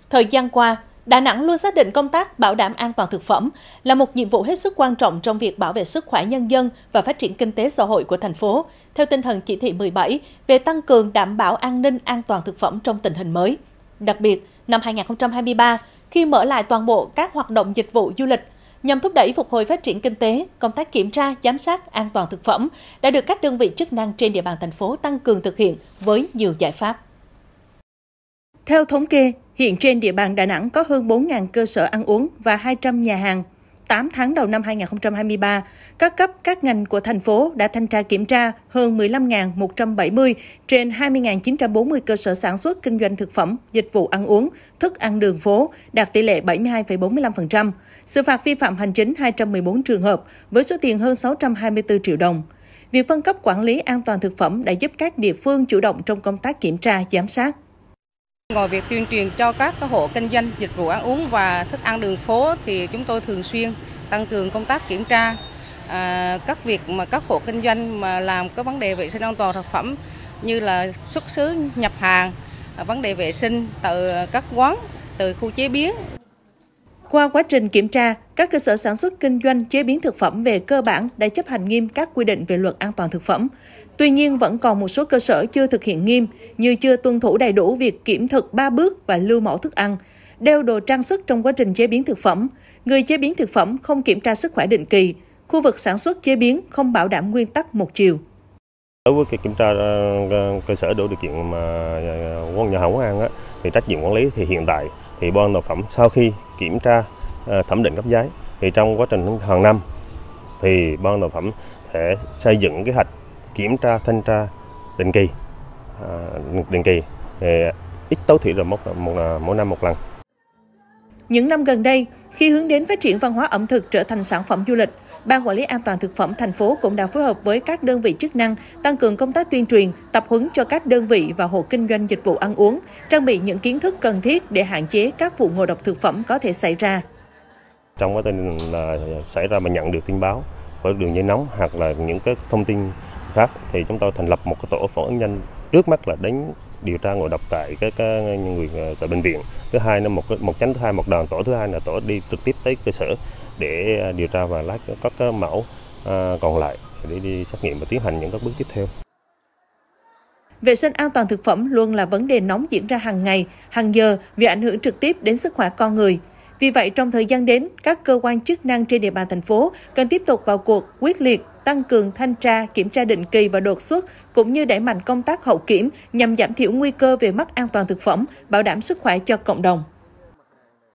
Thời gian qua, Đà Nẵng luôn xác định công tác bảo đảm an toàn thực phẩm là một nhiệm vụ hết sức quan trọng trong việc bảo vệ sức khỏe nhân dân và phát triển kinh tế xã hội của thành phố, theo tinh thần chỉ thị 17 về tăng cường đảm bảo an ninh an toàn thực phẩm trong tình hình mới. Đặc biệt, năm 2023, khi mở lại toàn bộ các hoạt động dịch vụ du lịch, nhằm thúc đẩy phục hồi phát triển kinh tế, công tác kiểm tra, giám sát an toàn thực phẩm đã được các đơn vị chức năng trên địa bàn thành phố tăng cường thực hiện với nhiều giải pháp. Theo thống kê, hiện trên địa bàn Đà Nẵng có hơn 4.000 cơ sở ăn uống và 200 nhà hàng. 8 tháng đầu năm 2023, các cấp, các ngành của thành phố đã thanh tra kiểm tra hơn 15.170 trên 20.940 cơ sở sản xuất kinh doanh thực phẩm, dịch vụ ăn uống, thức ăn đường phố, đạt tỷ lệ 72,45%. Xử phạt vi phạm hành chính 214 trường hợp với số tiền hơn 624 triệu đồng. Việc phân cấp quản lý an toàn thực phẩm đã giúp các địa phương chủ động trong công tác kiểm tra, giám sát. Ngoài việc tuyên truyền cho các hộ kinh doanh dịch vụ ăn uống và thức ăn đường phố thì chúng tôi thường xuyên tăng cường công tác kiểm tra các việc mà các hộ kinh doanh mà làm cái vấn đề vệ sinh an toàn thực phẩm như là xuất xứ nhập hàng, vấn đề vệ sinh từ các quán, từ khu chế biến. Qua quá trình kiểm tra, các cơ sở sản xuất kinh doanh chế biến thực phẩm về cơ bản đã chấp hành nghiêm các quy định về luật an toàn thực phẩm. Tuy nhiên, vẫn còn một số cơ sở chưa thực hiện nghiêm như chưa tuân thủ đầy đủ việc kiểm thực 3 bước và lưu mẫu thức ăn, đeo đồ trang sức trong quá trình chế biến thực phẩm, người chế biến thực phẩm không kiểm tra sức khỏe định kỳ, khu vực sản xuất chế biến không bảo đảm nguyên tắc một chiều. Đối với kiểm tra cơ sở đủ điều kiện mà nhà hàng quán ăn thì trách nhiệm quản lý thì hiện tại thì ban thực phẩm sau khi kiểm tra thẩm định cấp giấy thì trong quá trình hàng năm thì ban thực phẩm sẽ xây dựng kế hoạch kiểm tra thanh tra định kỳ ít tối thiểu là mỗi năm một lần. Những năm gần đây, khi hướng đến phát triển văn hóa ẩm thực trở thành sản phẩm du lịch, Ban Quản lý An toàn thực phẩm thành phố cũng đã phối hợp với các đơn vị chức năng tăng cường công tác tuyên truyền, tập huấn cho các đơn vị và hộ kinh doanh dịch vụ ăn uống, trang bị những kiến thức cần thiết để hạn chế các vụ ngộ độc thực phẩm có thể xảy ra. Trong quá trình xảy ra mà nhận được tin báo với đường dây nóng hoặc là những cái thông tin khác thì chúng tôi thành lập một cái tổ phản ứng nhanh, trước mắt là đến điều tra ngộ độc tại các người tại bệnh viện. Thứ hai là một chánh thứ hai, một đoàn tổ thứ hai là tổ đi trực tiếp tới cơ sở để điều tra và lấy các mẫu còn lại để đi xét nghiệm và tiến hành những các bước tiếp theo. Vệ sinh an toàn thực phẩm luôn là vấn đề nóng diễn ra hàng ngày, hàng giờ vì ảnh hưởng trực tiếp đến sức khỏe con người. Vì vậy, trong thời gian đến, các cơ quan chức năng trên địa bàn thành phố cần tiếp tục vào cuộc quyết liệt, tăng cường thanh tra, kiểm tra định kỳ và đột xuất, cũng như đẩy mạnh công tác hậu kiểm nhằm giảm thiểu nguy cơ về mắc an toàn thực phẩm, bảo đảm sức khỏe cho cộng đồng.